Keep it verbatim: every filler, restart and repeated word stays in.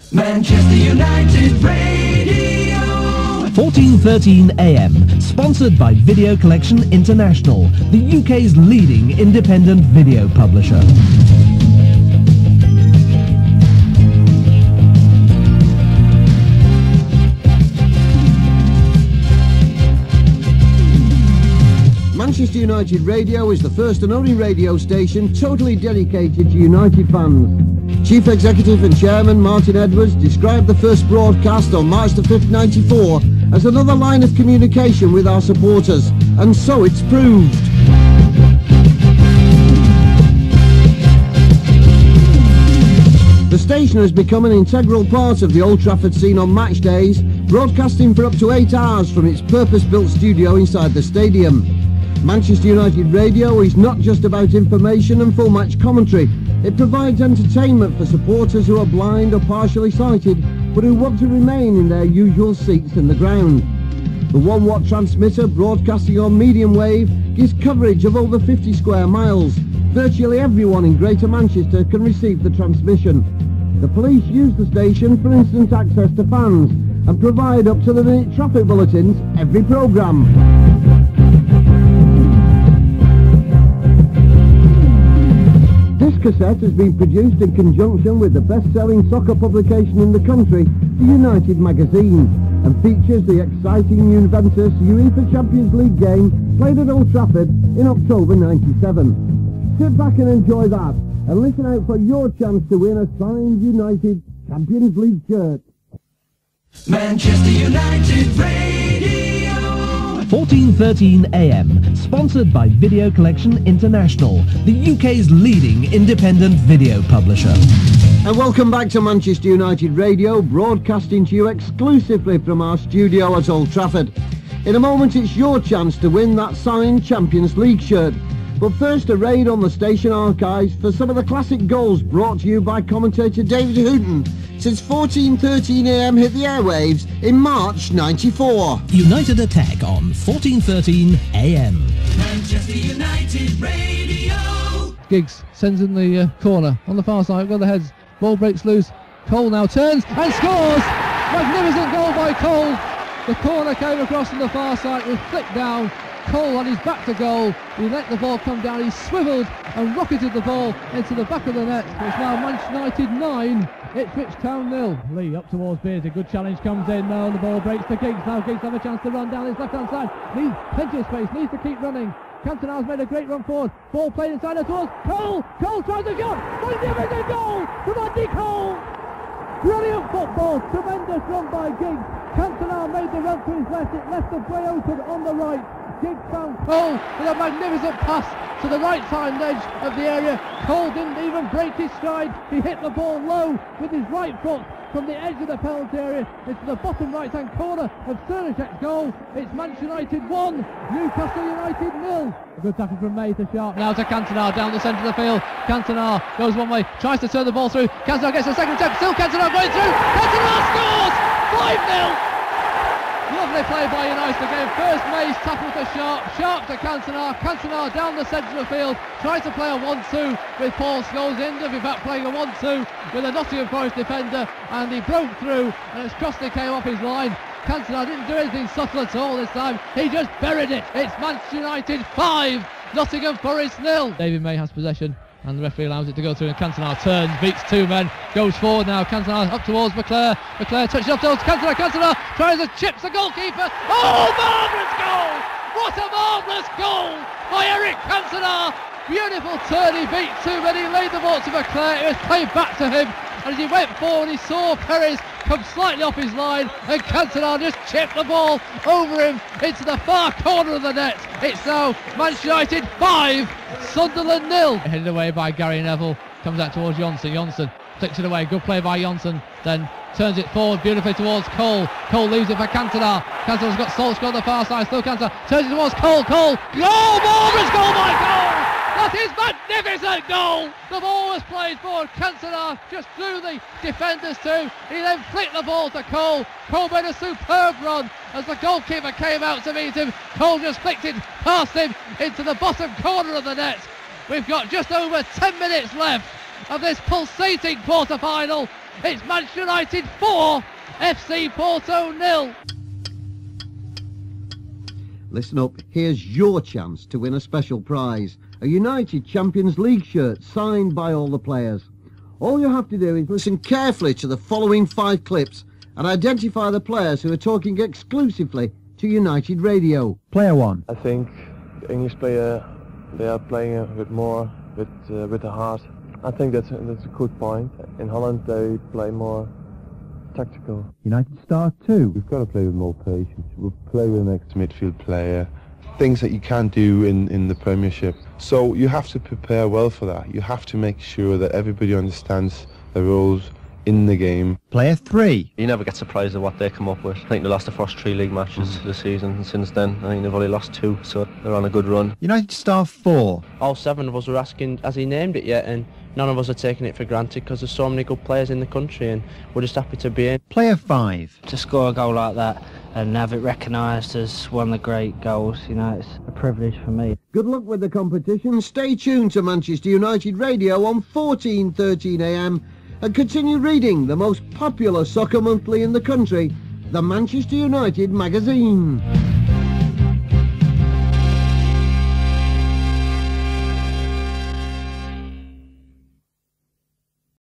Manchester United Radio. fourteen thirteen A M, sponsored by Video Collection International, the U K's leading independent video publisher. Manchester United Radio is the first and only radio station totally dedicated to United fans. Chief Executive and Chairman Martin Edwards described the first broadcast on March the fifth, ninety-four as another line of communication with our supporters, and so it's proved. The station has become an integral part of the Old Trafford scene on match days, broadcasting for up to eight hours from its purpose-built studio inside the stadium. Manchester United Radio is not just about information and full match commentary. It provides entertainment for supporters who are blind or partially sighted, but who want to remain in their usual seats in the ground. The one watt transmitter broadcasting on medium wave gives coverage of over fifty square miles. Virtually everyone in Greater Manchester can receive the transmission. The police use the station for instant access to fans and provide up-to-the-minute traffic bulletins every programme. This cassette has been produced in conjunction with the best-selling soccer publication in the country, the United Magazine, and features the exciting Juventus UEFA Champions League game played at Old Trafford in October ninety-seven. Sit back and enjoy that, and listen out for your chance to win a signed United Champions League shirt. Manchester United Radio. fourteen thirteen A M, sponsored by Video Collection International, the U K's leading independent video publisher. And welcome back to Manchester United Radio, broadcasting to you exclusively from our studio at Old Trafford. In a moment it's your chance to win that signed Champions League shirt. But first, a raid on the station archives for some of the classic goals brought to you by commentator David Hooton since fourteen thirteen A M hit the airwaves in March ninety-four. United Attack on fourteen thirteen A M. Manchester United Radio. Giggs sends in the uh, corner on the far side, got the heads, ball breaks loose, Cole now turns and scores! Magnificent goal by Cole! The corner came across on the far side, was flicked down, Cole on his back to goal, he let the ball come down, he swivelled and rocketed the ball into the back of the net. It's now Manchester United nine, Ipswich Town nil. Lee up towards Beers, a good challenge comes in now, and the ball breaks to Giggs. Now Giggs have a chance to run down his left hand side, needs plenty of space, needs to keep running. Cantona's made a great run forward, ball played inside it towards Cole, Cole tries a shot, magnificent goal from Andy Cole! Brilliant football, tremendous run by Giggs. Cantona made the run to his left, it left the way open on the right. Giggs found Cole with a magnificent pass to the right side edge of the area. Cole didn't even break his stride, he hit the ball low with his right foot from the edge of the penalty area into the bottom right hand corner of Cernacek's goal. It's Manchester United one, Newcastle United nil. A good tackle from May to Sharp, now to Cantona down the centre of the field. Cantona goes one way, tries to turn the ball through, Cantona gets a second attempt, still Cantona going through, Cantona scores! five nil! Lovely play by United again. First Mays tackle to Sharp, Sharp to Cantona, Cantona down the centre of the field, tries to play a one two with Paul Scholes, ended up in fact playing a one two with a Nottingham Forest defender, and he broke through, and as Crossley came off his line, Cantona didn't do anything subtle at all this time, he just buried it. It's Manchester United five, Nottingham Forest nil. David May has possession, and the referee allows it to go through, and Cantona turns, beats two men, goes forward now, Cantona up towards McClare, McClare touches up towards Cantona, Cantona tries to chip the goalkeeper, oh marvellous goal, what a marvellous goal by Eric Cantona, beautiful turn, he beat two men, he laid the ball to McClare, it was played back to him, and as he went forward he saw Perez come slightly off his line, and Cantona just chipped the ball over him into the far corner of the net. It's now Manchester United five, Sunderland nil. Headed away by Gary Neville, comes out towards Johnson, Johnson flicks it away, good play by Johnson, then turns it forward beautifully towards Cole, Cole leaves it for Cantona, Cantona's got Solskjaer on the far side, still Cantona, turns it towards Cole, Cole, goal, marvellous goal by Cole! That is magnificent goal! The ball was played forward, Cantona just threw the defenders too, he then flicked the ball to Cole, Cole made a superb run as the goalkeeper came out to meet him, Cole just flicked it past him into the bottom corner of the net. We've got just over ten minutes left of this pulsating quarter-final. It's Manchester United four, F C Porto nil. Listen up, here's your chance to win a special prize. A United Champions League shirt signed by all the players. All you have to do is listen carefully to the following five clips and identify the players who are talking exclusively to United Radio. Player one. I think the English player, they are playing a bit more with uh, with the heart. I think that's that's a good point. In Holland they play more tactical. United star two. We've got to play with more patience. We'll play with an ex-midfield player. Things that you can't do in, in the Premiership. So you have to prepare well for that. You have to make sure that everybody understands the roles in the game. Player three. You never get surprised at what they come up with. I think they lost the first three league matches mm. this season, and since then I think they've only lost two, so they're on a good run. United star four. All seven of us were asking, has he named it yet? And none of us are taking it for granted because there's so many good players in the country and we're just happy to be in. Player five. To score a goal like that and have it recognised as one of the great goals, you know, it's a privilege for me. Good luck with the competition. Stay tuned to Manchester United Radio on fourteen thirteen A M and continue reading the most popular soccer monthly in the country, the Manchester United magazine.